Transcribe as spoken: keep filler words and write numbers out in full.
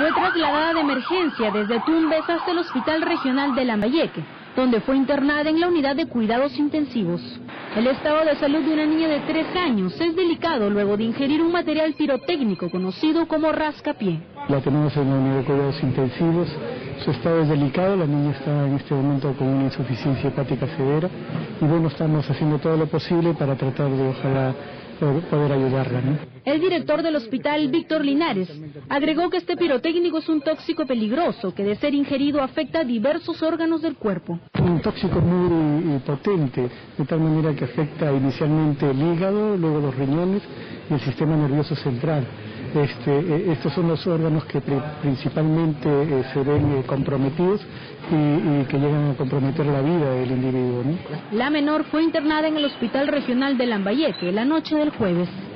Fue trasladada de emergencia desde Tumbes hasta el Hospital Regional de Lambayeque, donde fue internada en la unidad de cuidados intensivos. El estado de salud de una niña de tres años es delicado luego de ingerir un material pirotécnico conocido como rascapié. La tenemos en la unidad de cuidados intensivos, su estado es delicado, la niña está en este momento con una insuficiencia hepática severa y bueno, estamos haciendo todo lo posible para tratar de ojalá poder ayudarla, ¿no? El director del hospital, Víctor Linares, agregó que este pirotécnico es un tóxico peligroso que de ser ingerido afecta a diversos órganos del cuerpo. Un tóxico muy potente, de tal manera que afecta inicialmente el hígado, luego los riñones y el sistema nervioso central. Este, estos son los órganos que principalmente eh, se ven eh, comprometidos y, y que llegan a comprometer la vida del individuo, ¿no? La menor fue internada en el Hospital Regional de Lambayeque la noche del jueves.